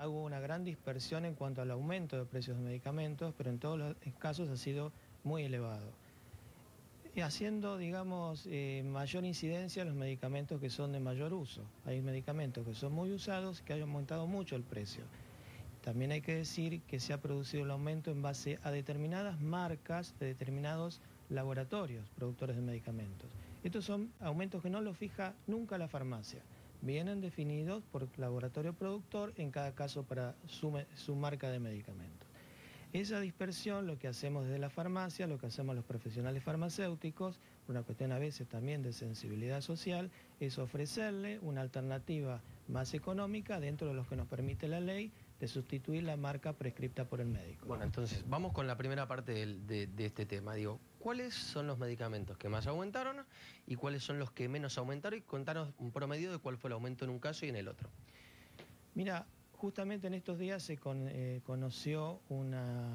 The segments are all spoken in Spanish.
hubo una gran dispersión en cuanto al aumento de precios de medicamentos, pero en todos los casos ha sido muy elevado. Y haciendo, digamos, mayor incidencia en los medicamentos que son de mayor uso. Hay medicamentos que son muy usados que han aumentado mucho el precio. También hay que decir que se ha producido el aumento en base a determinadas marcas de determinados laboratorios productores de medicamentos. Estos son aumentos que no los fija nunca la farmacia. Vienen definidos por laboratorio productor, en cada caso para su marca de medicamentos. Esa dispersión, lo que hacemos desde la farmacia, lo que hacemos los profesionales farmacéuticos, una cuestión a veces también de sensibilidad social, es ofrecerle una alternativa más económica dentro de lo que nos permite la ley de sustituir la marca prescripta por el médico. Bueno, entonces, vamos con la primera parte de este tema. Digo, ¿cuáles son los medicamentos que más aumentaron y cuáles son los que menos aumentaron? Y contanos un promedio de cuál fue el aumento en un caso y en el otro. Mira, justamente en estos días se conoció un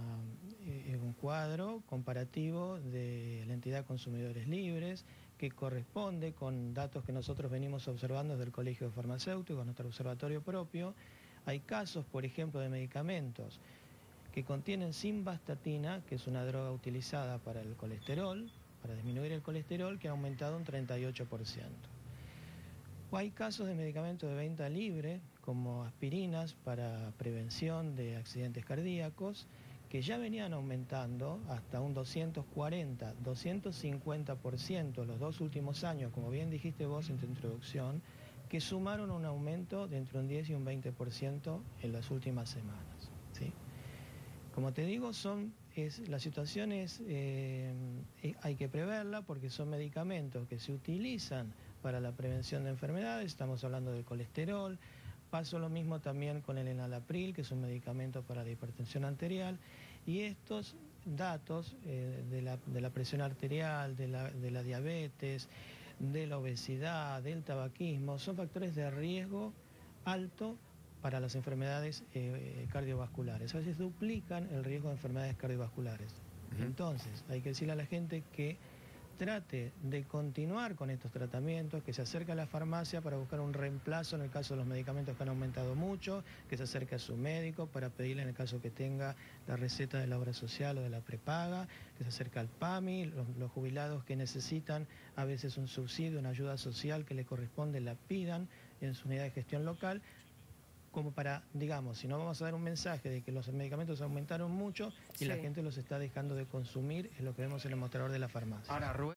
cuadro comparativo de la entidad Consumidores Libres que corresponde con datos que nosotros venimos observando desde el Colegio de Farmacéuticos, nuestro observatorio propio. Hay casos, por ejemplo, de medicamentos que contienen simvastatina, que es una droga utilizada para el colesterol, para disminuir el colesterol, que ha aumentado un 38%. O hay casos de medicamentos de venta libre, como aspirinas para prevención de accidentes cardíacos, que ya venían aumentando hasta un 240, 250% los 2 últimos años, como bien dijiste vos en tu introducción, que sumaron un aumento de entre un 10 y un 20% en las últimas semanas, ¿sí? Como te digo, la situación hay que preverla porque son medicamentos que se utilizan para la prevención de enfermedades, estamos hablando del colesterol. Pasó lo mismo también con el enalapril, que es un medicamento para la hipertensión arterial, y estos datos de la presión arterial, de la diabetes, de la obesidad, del tabaquismo, son factores de riesgo alto para las enfermedades cardiovasculares. A veces duplican el riesgo de enfermedades cardiovasculares. Entonces, hay que decirle a la gente que trate de continuar con estos tratamientos, que se acerque a la farmacia para buscar un reemplazo en el caso de los medicamentos que han aumentado mucho, que se acerque a su médico para pedirle en el caso que tenga la receta de la obra social o de la prepaga, que se acerque al PAMI, los jubilados que necesitan a veces un subsidio, una ayuda social que le corresponde, la pidan en su unidad de gestión local, como para, digamos, si no vamos a dar un mensaje de que los medicamentos aumentaron mucho y la gente los está dejando de consumir, es lo que vemos en el mostrador de la farmacia. Ahora, Rubén.